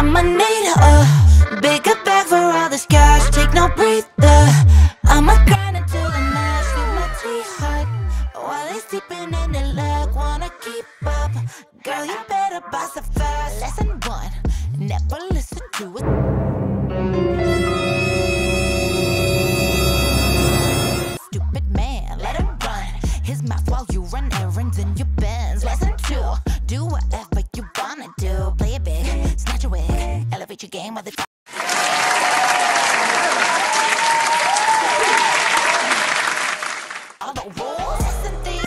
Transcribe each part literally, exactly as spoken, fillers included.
I'ma need a bigger bag for all this cash. Take no breather. I'ma grind until the mash. Leave my tea hot while they sleeping in the leg. Wanna keep up, girl, you better bust it fast. Lesson one, never listen to it. Stupid man, let him run his mouth while you run errands in your Benz. Lesson two, do whatever you wanna do. Play it big, snatch a wig, elevate your game while they all the rules and things.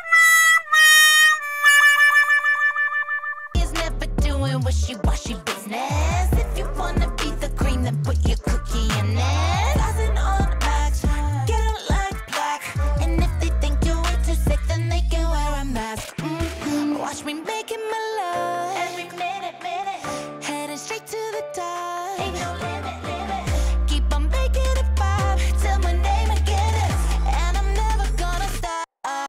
Is never doing wishy-washy business. If you wanna be the cream, then put your cookie in it. Thousand on the backs, get them like black. And if they think you're way too sick, then they can wear a mask. Mm-hmm. Watch me making my love every minute, minute. Heading straight to the top. Ain't no limit, limit. Keep on making it pop till my name I get it. And I'm never gonna stop.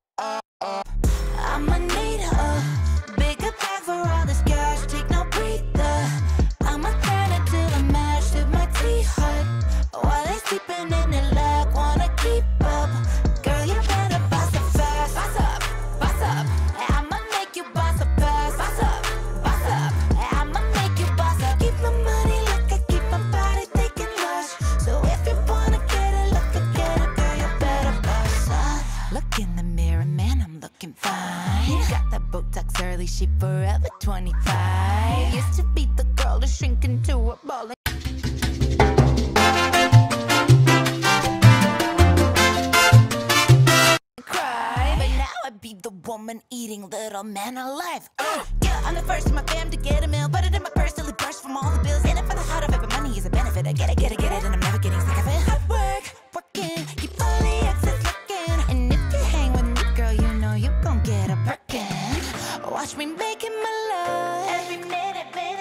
I'ma need a bigger bag for all this cash. Take no breather. I'ma grind until I mash. Leave my tea hot while they sleeping in the leg. Wanna keep up, girl, you better boss it fast. Boss up, boss up. I'ma make you boss up fast. Boss up, boss up. I'ma make you boss up. Keep my money like I keep my body thinking lush. So if you wanna get it, look at get it, girl, you better boss up. Look in the mirror, man, I'm looking fine. Got that Botox early, she forever twenty-five. Used to be the girl to shrink into a ball. Cry, but now I be the woman eating little men alive. Uh, yeah, I'm the first in my fam to get a meal. Put it in my purse till it bursts from all the bills. In it for the heart of every money is a benefit. I get it, get it, get it, and I'm never getting sick of it. Hard work, working, keep all the exes looking. And if you hang with me, girl, you know you gon' get a Birkin. Watch me making my love every minute, minute.